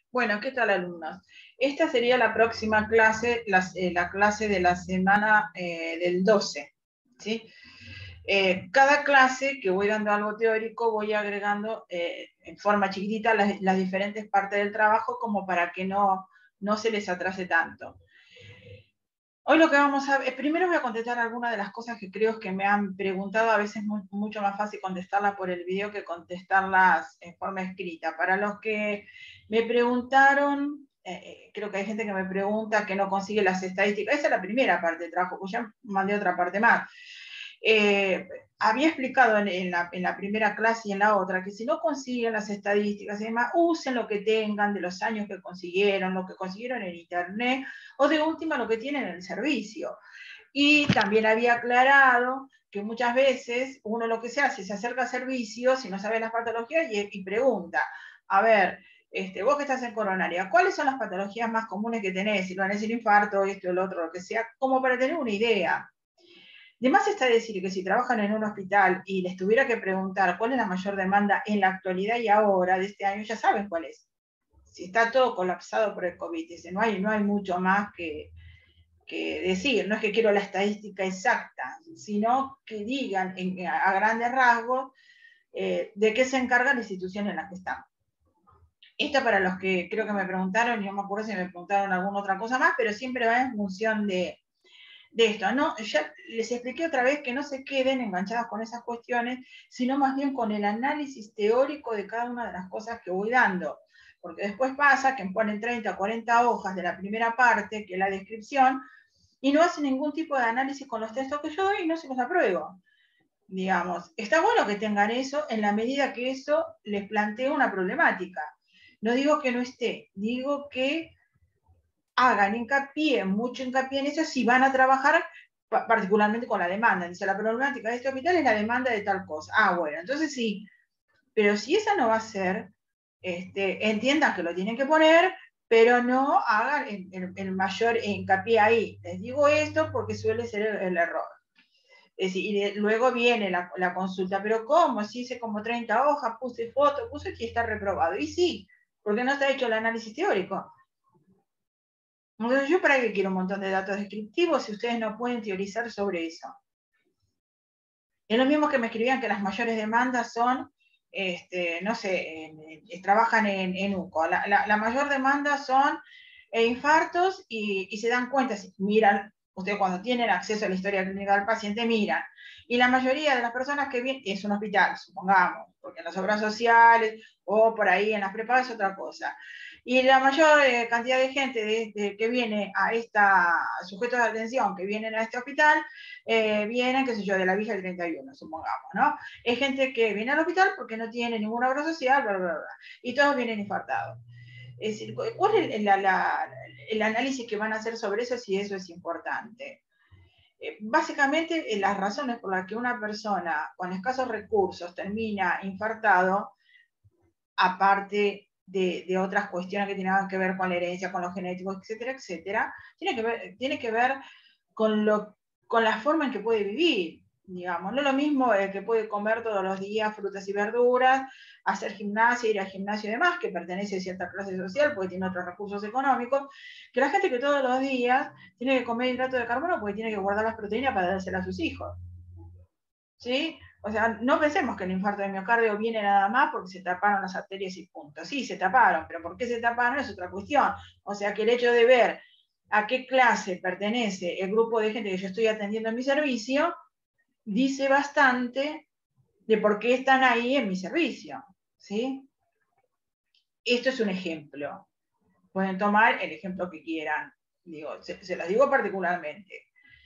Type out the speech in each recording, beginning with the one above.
Bueno, ¿qué tal, alumnos? Esta sería la próxima clase, la clase de la semana del 12, ¿sí? Cada clase que voy dando algo teórico, voy agregando en forma chiquitita las diferentes partes del trabajo como para que no se les atrase tanto. Hoy lo que vamos a ver, primero voy a contestar algunas de las cosas que creo que me han preguntado, a veces mucho más fácil contestarlas por el video que contestarlas en forma escrita. Para los que me preguntaron, creo que hay gente que me pregunta que no consigue las estadísticas. Esa es la primera parte del trabajo, pues ya mandé otra parte más. Había explicado en la primera clase y en la otra que si no consiguen las estadísticas y demás, usen lo que tengan de los años que consiguieron, lo que consiguieron en internet o de última lo que tienen en el servicio. Y también había aclarado que muchas veces uno lo que se hace, se acerca a servicios si no sabe las patologías y pregunta, a ver, vos que estás en coronaria, ¿cuáles son las patologías más comunes que tenés? Si van a decir infarto, esto, el otro, lo que sea, como para tener una idea. De más está decir que si trabajan en un hospital y les tuviera que preguntar cuál es la mayor demanda en la actualidad y ahora de este año, ya saben cuál es. Si está todo colapsado por el COVID, dice, no hay mucho más que decir. No es que quiero la estadística exacta, sino que digan a grandes rasgos de qué se encarga la institución en la que están. Esto para los que creo que me preguntaron, y no me acuerdo si me preguntaron alguna otra cosa más, pero siempre va en función de esto, ¿no? Ya les expliqué otra vez que no se queden enganchados con esas cuestiones, sino más bien con el análisis teórico de cada una de las cosas que voy dando. Porque después pasa que ponen 30 o 40 hojas de la primera parte, que es la descripción, y no hacen ningún tipo de análisis con los textos que yo doy y no se los apruebo. Digamos, está bueno que tengan eso en la medida que eso les plantea una problemática. No digo que no esté, digo que hagan hincapié, mucho hincapié en eso, si van a trabajar particularmente con la demanda. Dice, la problemática de este hospital es la demanda de tal cosa. Ah, bueno, entonces sí. Pero si esa no va a ser, entiendan que lo tienen que poner, pero no hagan el mayor hincapié ahí. Les digo esto porque suele ser el error. Es decir, y luego viene la consulta, pero ¿cómo? Si hice como 30 hojas, puse fotos, puse que está reprobado. Y sí, porque no está hecho el análisis teórico. Entonces, ¿yo para qué quiero un montón de datos descriptivos si ustedes no pueden teorizar sobre eso? Es lo mismo que me escribían que las mayores demandas son, no sé, trabajan en UCO. La mayor demanda son infartos y se dan cuenta, si miran, ustedes cuando tienen acceso a la historia clínica del paciente, miran. Y la mayoría de las personas que vienen, es un hospital, supongamos, porque en las obras sociales o por ahí en las prepagas es otra cosa. Y la mayor cantidad de gente que viene a sujetos de atención que vienen a este hospital, vienen, qué sé yo, de la Villa del 31, supongamos, ¿no? Es gente que viene al hospital porque no tiene ninguna obra social, bla, bla, bla, y todos vienen infartados. Es decir, ¿cuál es el análisis que van a hacer sobre eso si eso es importante? Básicamente, las razones por las que una persona con escasos recursos termina infartado, aparte de otras cuestiones que tienen que ver con la herencia, con los genéticos, etcétera, etcétera, tiene que ver con la forma en que puede vivir, digamos. No es lo mismo el que puede comer todos los días frutas y verduras, hacer gimnasia, ir al gimnasio y demás, que pertenece a cierta clase social porque tiene otros recursos económicos, que la gente que todos los días tiene que comer hidrato de carbono porque tiene que guardar las proteínas para dársela a sus hijos. ¿Sí? O sea, no pensemos que el infarto de miocardio viene nada más porque se taparon las arterias y punto. Sí, se taparon, pero ¿por qué se taparon? Es otra cuestión. O sea, que el hecho de ver a qué clase pertenece el grupo de gente que yo estoy atendiendo en mi servicio, dice bastante de por qué están ahí en mi servicio. ¿Sí? Esto es un ejemplo. Pueden tomar el ejemplo que quieran. Digo, se los digo particularmente.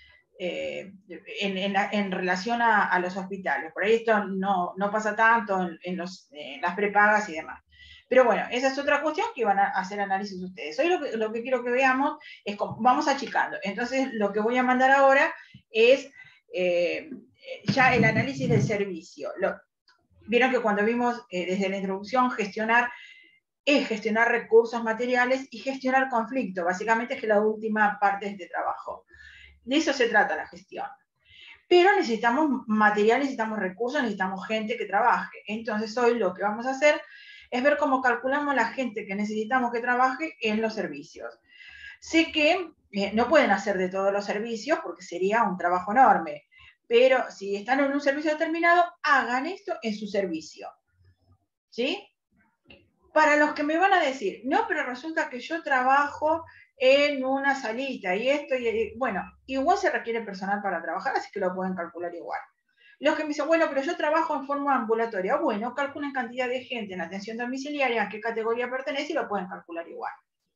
En relación a los hospitales. Por ahí esto no pasa tanto en las prepagas y demás. Pero bueno, esa es otra cuestión que van a hacer análisis ustedes. Hoy lo que quiero que veamos es cómo vamos achicando. Entonces, lo que voy a mandar ahora es ya el análisis del servicio. Vieron que cuando vimos desde la introducción gestionar recursos materiales y gestionar conflicto. Básicamente es que la última parte de este trabajo. De eso se trata la gestión. Pero necesitamos material, necesitamos recursos, necesitamos gente que trabaje. Entonces hoy lo que vamos a hacer es ver cómo calculamos la gente que necesitamos que trabaje en los servicios. Sé que no pueden hacer de todos los servicios porque sería un trabajo enorme, pero si están en un servicio determinado, hagan esto en su servicio. ¿Sí? Para los que me van a decir, no, pero resulta que yo trabajo en una salita y esto, bueno, igual se requiere personal para trabajar, así que lo pueden calcular igual. Los que me dicen, bueno, pero yo trabajo en forma ambulatoria, bueno, calculen cantidad de gente en atención domiciliaria, a qué categoría pertenece y lo pueden calcular igual.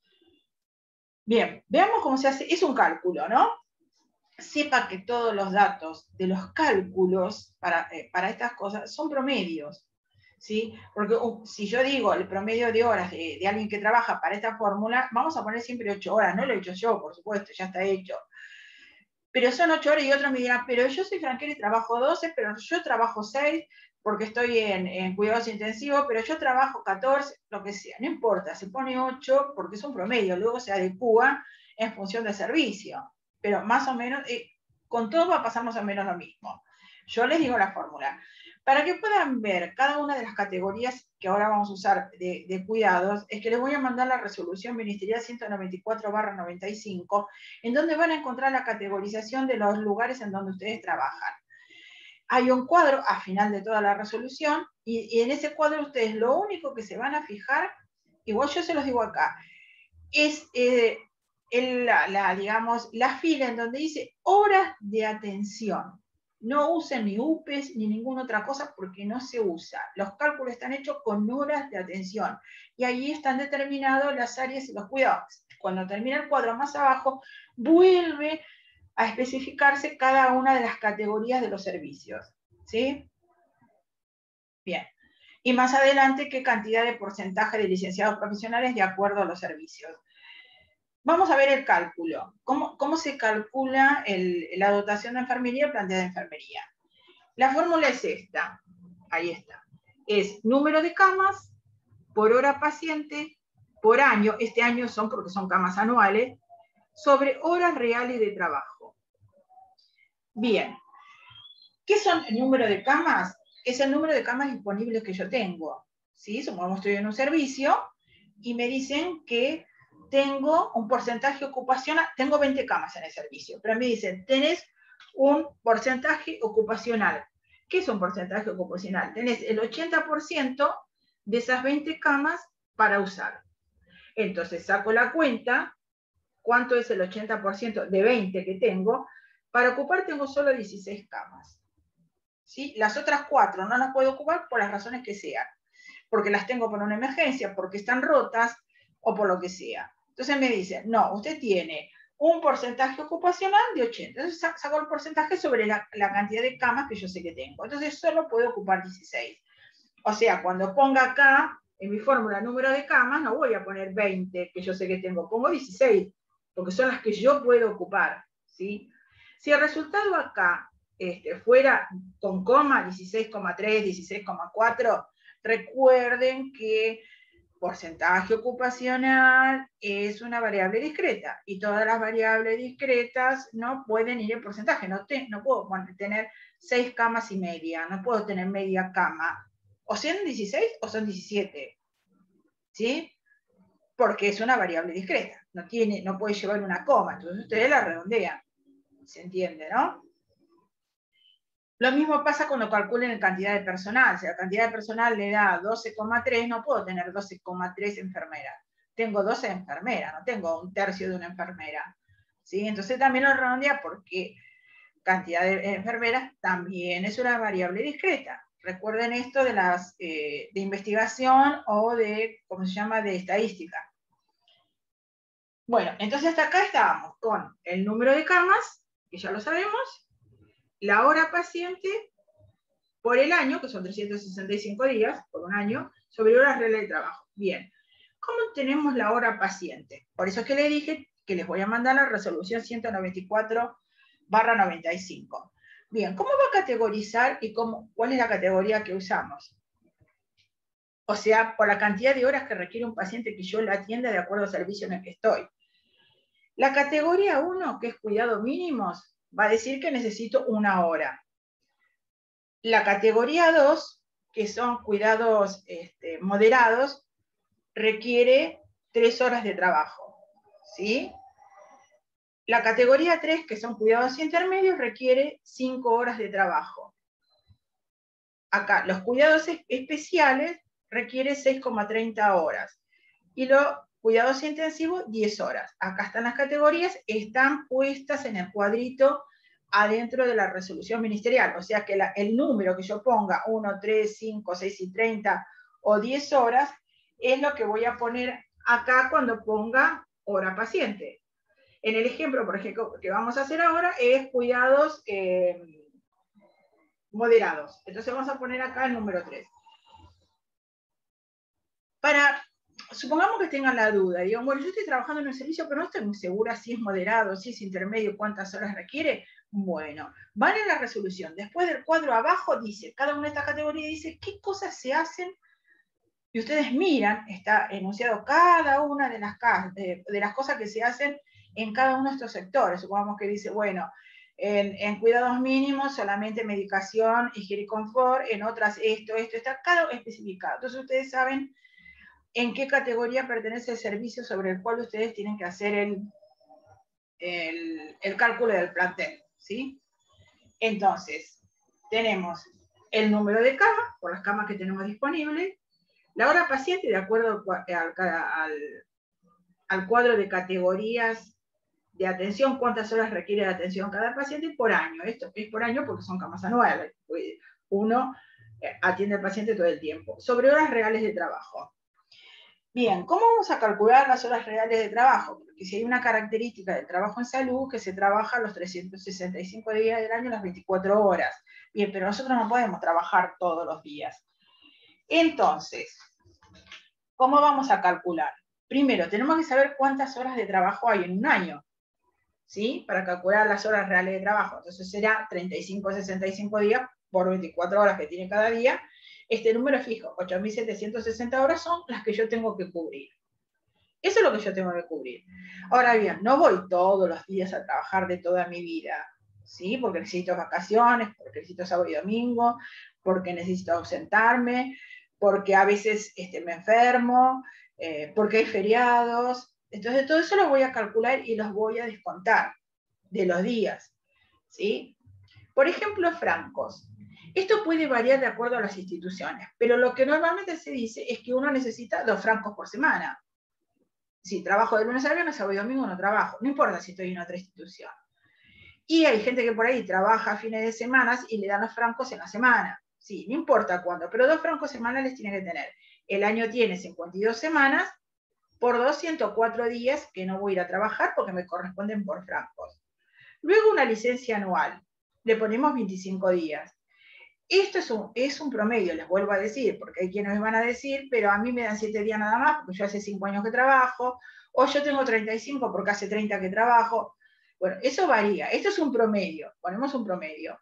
Bien, veamos cómo se hace, es un cálculo, ¿no? Sepa que todos los datos de los cálculos para estas cosas son promedios. ¿Sí? Porque si yo digo el promedio de horas de alguien que trabaja para esta fórmula, vamos a poner siempre 8 horas, no lo he hecho yo, por supuesto, ya está hecho. Pero son 8 horas y otros me dirán, pero yo soy franquera y trabajo 12, pero yo trabajo 6 porque estoy en cuidados intensivos, pero yo trabajo 14, lo que sea, no importa, se pone 8 porque es un promedio, luego se adecúa en función del servicio. Pero más o menos, con todo va a pasar más o menos lo mismo. Yo les digo la fórmula. Para que puedan ver cada una de las categorías que ahora vamos a usar de cuidados, es que les voy a mandar la resolución ministerial 194/95, en donde van a encontrar la categorización de los lugares en donde ustedes trabajan. Hay un cuadro al final de toda la resolución, y en ese cuadro ustedes lo único que se van a fijar, igual yo se los digo acá, es digamos, la fila en donde dice horas de atención. No usen ni UPES ni ninguna otra cosa porque no se usa. Los cálculos están hechos con horas de atención y ahí están determinadas las áreas y los cuidados. Cuando termina el cuadro más abajo, vuelve a especificarse cada una de las categorías de los servicios. ¿Sí? Bien. Y más adelante, qué cantidad de porcentaje de licenciados profesionales de acuerdo a los servicios. Vamos a ver el cálculo. ¿Cómo se calcula la dotación de enfermería planteada de enfermería? La fórmula es esta. Ahí está. Es número de camas por hora paciente por año. Este año son porque son camas anuales, sobre horas reales de trabajo. Bien. ¿Qué son el número de camas? Es el número de camas disponibles que yo tengo. ¿Sí? Supongamos que estoy en un servicio y me dicen que tengo un porcentaje ocupacional, tengo 20 camas en el servicio, pero me dicen, tenés un porcentaje ocupacional. ¿Qué es un porcentaje ocupacional? Tenés el 80% de esas 20 camas para usar. Entonces saco la cuenta, ¿cuánto es el 80% de 20 que tengo? Para ocupar tengo solo 16 camas. ¿Sí? Las otras 4 no las puedo ocupar por las razones que sean, porque las tengo por una emergencia, porque están rotas o por lo que sea. Entonces me dicen, no, usted tiene un porcentaje ocupacional de 80. Entonces saco el porcentaje sobre la cantidad de camas que yo sé que tengo. Entonces solo puedo ocupar 16. O sea, cuando ponga acá en mi fórmula número de camas, no voy a poner 20 que yo sé que tengo, pongo 16, porque son las que yo puedo ocupar. ¿Sí? Si el resultado acá fuera con coma 16,3, 16,4, recuerden que porcentaje ocupacional es una variable discreta y todas las variables discretas no pueden ir en porcentaje. No puedo tener 6 camas y media, no puedo tener media cama. O son 16 o son 17. ¿Sí? Porque es una variable discreta. No puede llevar una coma, entonces ustedes la redondean. ¿Se entiende, no? Lo mismo pasa cuando calculen la cantidad de personal. Si la cantidad de personal le da 12,3, no puedo tener 12,3 enfermeras. Tengo 12 enfermeras, no tengo un tercio de una enfermera. ¿Sí? Entonces también lo redondea porque cantidad de enfermeras también es una variable discreta. Recuerden esto de las de investigación o de, ¿cómo se llama?, de estadística. Bueno, entonces hasta acá estábamos con el número de camas, que ya lo sabemos, la hora paciente por el año, que son 365 días por un año, sobre horas reales de trabajo. Bien, ¿cómo tenemos la hora paciente? Por eso es que le dije que les voy a mandar la resolución 194/95. Bien, ¿cómo va a categorizar y cuál es la categoría que usamos? O sea, por la cantidad de horas que requiere un paciente que yo la atienda de acuerdo al servicio en el que estoy. La categoría 1, que es cuidado mínimos, va a decir que necesito 1 hora. La categoría 2, que son cuidados moderados, requiere 3 horas de trabajo, ¿sí? La categoría 3, que son cuidados intermedios, requiere 5 horas de trabajo. Acá, los cuidados especiales requiere 6,30 horas. Y los cuidados intensivos, 10 horas. Acá están las categorías, están puestas en el cuadrito adentro de la resolución ministerial. O sea que el número que yo ponga, 1, 3, 5, 6 y 30 o 10 horas, es lo que voy a poner acá cuando ponga hora paciente. En el ejemplo, por ejemplo, que vamos a hacer ahora es cuidados moderados. Entonces vamos a poner acá el número 3. Supongamos que tengan la duda, digo, bueno, yo estoy trabajando en un servicio, pero no estoy muy segura si es moderado, si es intermedio, cuántas horas requiere. Bueno, van en la resolución. Después del cuadro abajo dice, cada una de estas categorías dice qué cosas se hacen, y ustedes miran, está enunciado cada una de las cosas que se hacen en cada uno de estos sectores. Supongamos que dice, bueno, en cuidados mínimos solamente medicación, higiene y confort, en otras esto, está cada especificado. Entonces ustedes saben en qué categoría pertenece el servicio sobre el cual ustedes tienen que hacer el cálculo del plantel, ¿sí? Entonces, tenemos el número de camas, por las camas que tenemos disponibles, la hora paciente, de acuerdo al cuadro de categorías de atención, cuántas horas requiere de atención cada paciente por año. Esto es por año porque son camas anuales. Uno atiende al paciente todo el tiempo. Sobre horas reales de trabajo. Bien, ¿cómo vamos a calcular las horas reales de trabajo? Porque si hay una característica del trabajo en salud, que se trabaja los 365 días del año, las 24 horas. Bien, pero nosotros no podemos trabajar todos los días. Entonces, ¿cómo vamos a calcular? Primero, tenemos que saber cuántas horas de trabajo hay en un año, ¿sí? Para calcular las horas reales de trabajo. Entonces será 65 días por 24 horas que tiene cada día. Este número fijo, 8.760 horas, son las que yo tengo que cubrir. Eso es lo que yo tengo que cubrir. Ahora bien, no voy todos los días a trabajar de toda mi vida, ¿sí? Porque necesito vacaciones, porque necesito sábado y domingo, porque necesito ausentarme, porque a veces me enfermo, porque hay feriados. Entonces todo eso lo voy a calcular y los voy a descontar de los días, ¿sí? Por ejemplo, francos. Esto puede variar de acuerdo a las instituciones, pero lo que normalmente se dice es que uno necesita 2 francos por semana. Si trabajo de lunes a viernes, sábado y domingo no trabajo, no importa si estoy en otra institución. Y hay gente que por ahí trabaja fines de semana y le dan los francos en la semana. Sí, no importa cuándo, pero 2 francos semanales tiene que tener. El año tiene 52 semanas, por 204 días que no voy a ir a trabajar porque me corresponden por francos. Luego una licencia anual, le ponemos 25 días. Esto es un promedio, les vuelvo a decir, porque hay quienes me van a decir, pero a mí me dan 7 días nada más, porque yo hace 5 años que trabajo, o yo tengo 35 porque hace 30 que trabajo. Bueno, eso varía. Esto es un promedio, ponemos un promedio.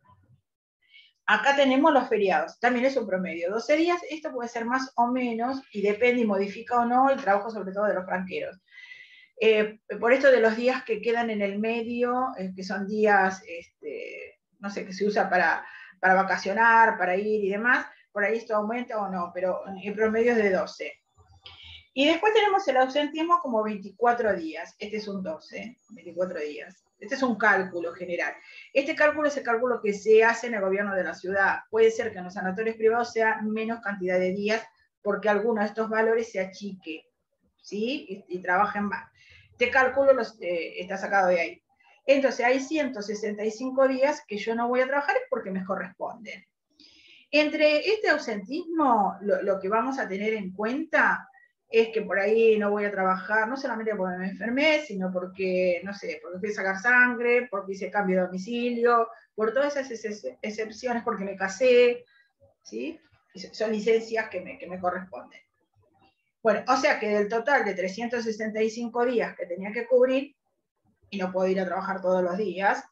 Acá tenemos los feriados, también es un promedio. 12 días, esto puede ser más o menos, y depende y modifica o no el trabajo, sobre todo de los franqueros. Por esto de los días que quedan en el medio, que son días, no sé, que se usa para vacacionar, para ir y demás, por ahí esto aumenta o no, pero el promedio es de 12. Y después tenemos el ausentismo como 24 días. Este es un 12, 24 días. Este es un cálculo general. Este cálculo es el cálculo que se hace en el gobierno de la ciudad. Puede ser que en los sanatorios privados sea menos cantidad de días porque alguno de estos valores se achique, ¿sí? Y trabajen más. Este cálculo está sacado de ahí. Entonces hay 165 días que yo no voy a trabajar porque me corresponden. Entre este ausentismo, lo que vamos a tener en cuenta es que por ahí no voy a trabajar, no solamente porque me enfermé, sino porque, no sé, porque fui a sacar sangre, porque hice cambio de domicilio, por todas esas excepciones, porque me casé, ¿sí? Son licencias que me corresponden. Bueno, o sea que del total de 365 días que tenía que cubrir, y no puedo ir a trabajar todos los días,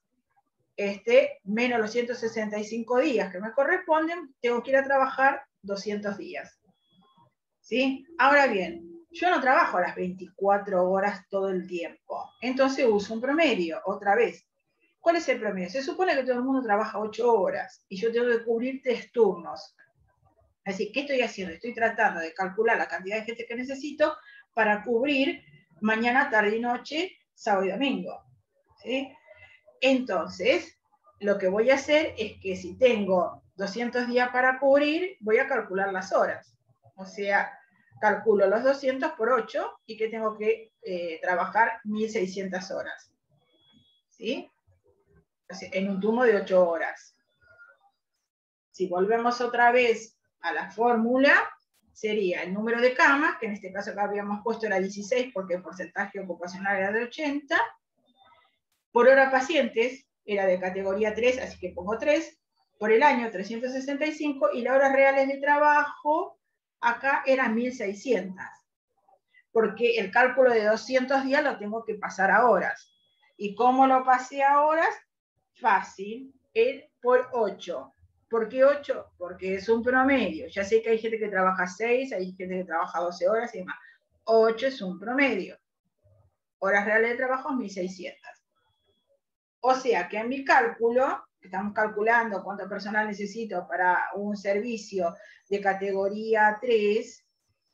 menos los 165 días que me corresponden, tengo que ir a trabajar 200 días. ¿Sí? Ahora bien, yo no trabajo las 24 horas todo el tiempo, entonces uso un promedio, otra vez. ¿Cuál es el promedio? Se supone que todo el mundo trabaja 8 horas y yo tengo que cubrir 3 turnos. Es decir, ¿qué estoy haciendo? Estoy tratando de calcular la cantidad de gente que necesito para cubrir mañana, tarde y noche, sábado y domingo. ¿Sí? Entonces, lo que voy a hacer es que si tengo 200 días para cubrir, voy a calcular las horas. O sea, calculo los 200 por 8 y que tengo que trabajar 1600 horas. ¿Sí? En un turno de 8 horas. Si volvemos otra vez a la fórmula, sería el número de camas, que en este caso acá habíamos puesto era 16 porque el porcentaje ocupacional era de 80, por hora pacientes era de categoría 3, así que pongo 3, por el año 365, y las horas reales de trabajo acá eran 1600, porque el cálculo de 200 días lo tengo que pasar a horas. ¿Y cómo lo pasé a horas? Fácil, por 8. ¿Por qué 8? Porque es un promedio. Ya sé que hay gente que trabaja 6, hay gente que trabaja 12 horas y demás. 8 es un promedio. Horas reales de trabajo 1600. O sea que en mi cálculo, estamos calculando cuánto personal necesito para un servicio de categoría 3,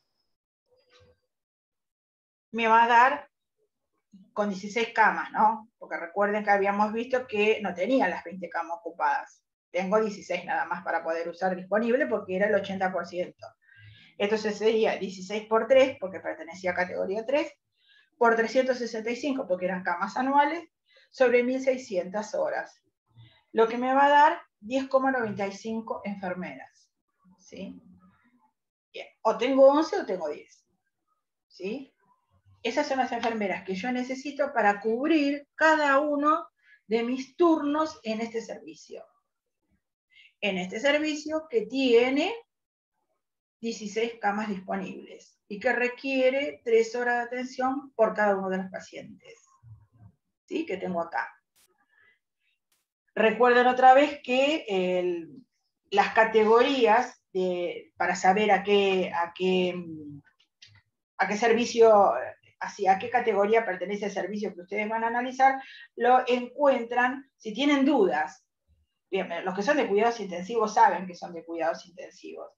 me va a dar con 16 camas, ¿no? Porque recuerden que habíamos visto que no tenía las 20 camas ocupadas. Tengo 16 nada más para poder usar disponible porque era el 80%. Entonces sería 16 por 3, porque pertenecía a categoría 3, por 365, porque eran camas anuales, sobre 1600 horas. Lo que me va a dar 10,95 enfermeras. ¿Sí? Bien. O tengo 11 o tengo 10. ¿Sí? Esas son las enfermeras que yo necesito para cubrir cada uno de mis turnos en este servicio. En este servicio que tiene 16 camas disponibles y que requiere 3 horas de atención por cada uno de los pacientes. ¿Sí? Que tengo acá. Recuerden otra vez que las categorías para saber a qué servicio, a qué categoría pertenece el servicio que ustedes van a analizar, lo encuentran si tienen dudas. Bien, los que son de cuidados intensivos saben que son de cuidados intensivos.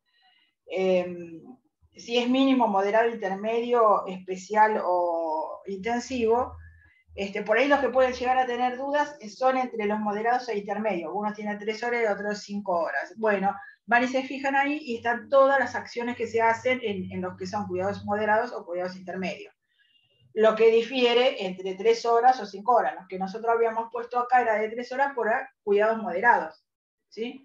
Si es mínimo, moderado, intermedio, especial o intensivo, por ahí los que pueden llegar a tener dudas son entre los moderados e intermedios. Uno tiene 3 horas y otros 5 horas. Bueno, van y se fijan ahí y están todas las acciones que se hacen en los que son cuidados moderados o cuidados intermedios. Lo que difiere entre 3 horas o 5 horas. Los que nosotros habíamos puesto acá era de 3 horas por cuidados moderados. ¿Sí?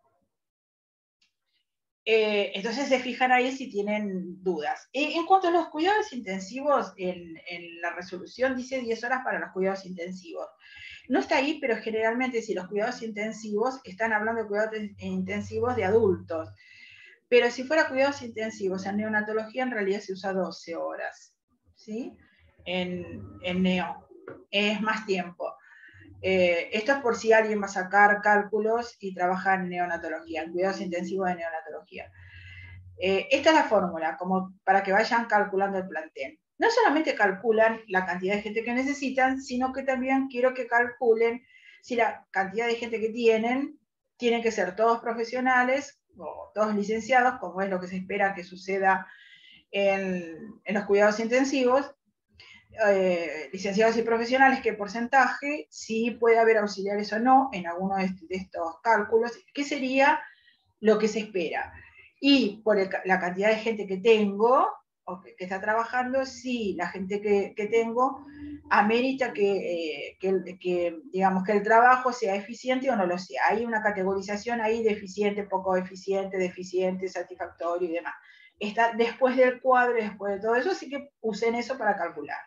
Entonces se fijan ahí si tienen dudas. En cuanto a los cuidados intensivos, en la resolución dice 10 horas para los cuidados intensivos. No está ahí, pero generalmente si los cuidados intensivos están hablando de cuidados intensivos de adultos. Pero si fuera cuidados intensivos en neonatología, en realidad se usa 12 horas. ¿Sí? En neo. Es más tiempo. Esto es por si alguien va a sacar cálculos y trabaja en neonatología, en cuidados intensivos de neonatología. Esta es la fórmula, como para que vayan calculando el plantel. No solamente calculan la cantidad de gente que necesitan, sino que también quiero que calculen si la cantidad de gente que tienen que ser todos profesionales o todos licenciados, como es lo que se espera que suceda en los cuidados intensivos, licenciados y profesionales, qué porcentaje, si puede haber auxiliares o no en alguno de estos cálculos, qué sería lo que se espera. Y por la cantidad de gente que tengo, o que está trabajando, si la gente que tengo amerita que digamos, que el trabajo sea eficiente o no lo sea. Hay una categorización ahí de eficiente, poco eficiente, deficiente, satisfactorio y demás. Está después del cuadro, después de todo eso, así que usen eso para calcular.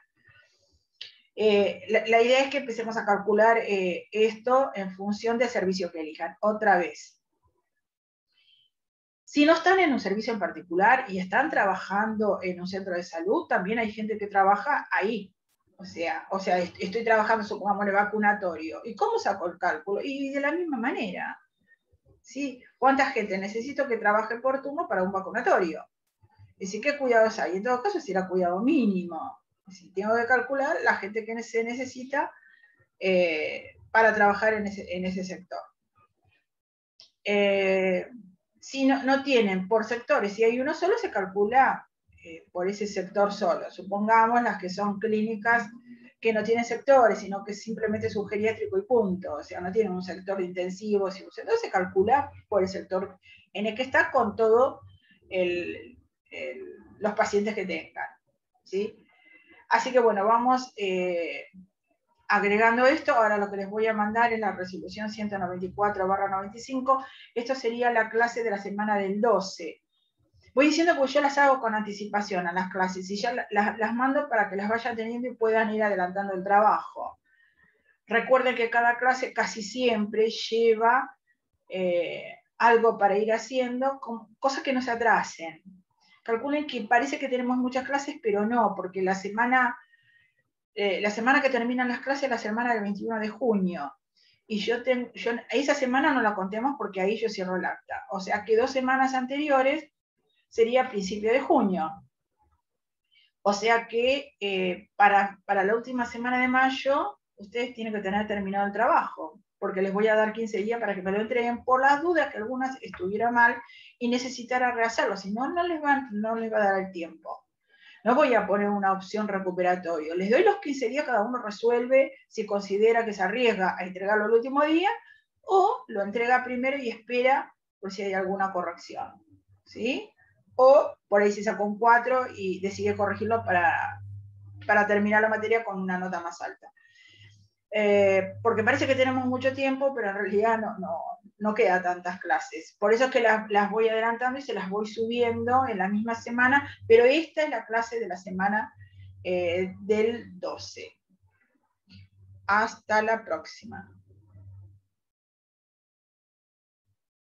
La idea es que empecemos a calcular esto en función del servicio que elijan. Otra vez, si no están en un servicio en particular y están trabajando en un centro de salud, también hay gente que trabaja ahí. O sea, estoy trabajando, supongamos, en el vacunatorio. ¿Y cómo saco el cálculo? Y de la misma manera. ¿Sí? ¿Cuánta gente necesito que trabaje por turno para un vacunatorio? Es decir, ¿qué cuidados hay? En todo caso, será cuidado mínimo. Si tengo que calcular la gente que se necesita para trabajar en ese sector. si no tienen por sectores, si hay uno solo, se calcula por ese sector solo. Supongamos las que son clínicas que no tienen sectores, sino que simplemente es un geriátrico y punto, o sea, no tienen un sector intensivo, entonces se calcula por el sector en el que está con todos los pacientes que tengan, ¿sí? Así que bueno, vamos agregando esto. Ahora lo que les voy a mandar es la resolución 194/95. Esto sería la clase de la semana del 12. Voy diciendo porque yo las hago con anticipación a las clases y ya las mando para que las vayan teniendo y puedan ir adelantando el trabajo. Recuerden que cada clase casi siempre lleva algo para ir haciendo, cosas que no se atrasen. Calculen que parece que tenemos muchas clases, pero no, porque la semana que terminan las clases es la semana del 21 de junio. Y yo esa semana no la contemos porque ahí yo cierro el acta. O sea que 2 semanas anteriores sería principio de junio. O sea que para la última semana de mayo, ustedes tienen que tener terminado el trabajo, porque les voy a dar 15 días para que me lo entreguen por las dudas que algunas estuviera mal y necesitara rehacerlo, si no, no les va a dar el tiempo. No voy a poner una opción recuperatoria. Les doy los 15 días, cada uno resuelve si considera que se arriesga a entregarlo el último día o lo entrega primero y espera por si hay alguna corrección. ¿Sí? O por ahí se sacó un 4 y decide corregirlo para terminar la materia con una nota más alta. Porque parece que tenemos mucho tiempo, pero en realidad no queda tantas clases. Por eso es que las voy adelantando y se las voy subiendo en la misma semana, pero esta es la clase de la semana del 12. Hasta la próxima.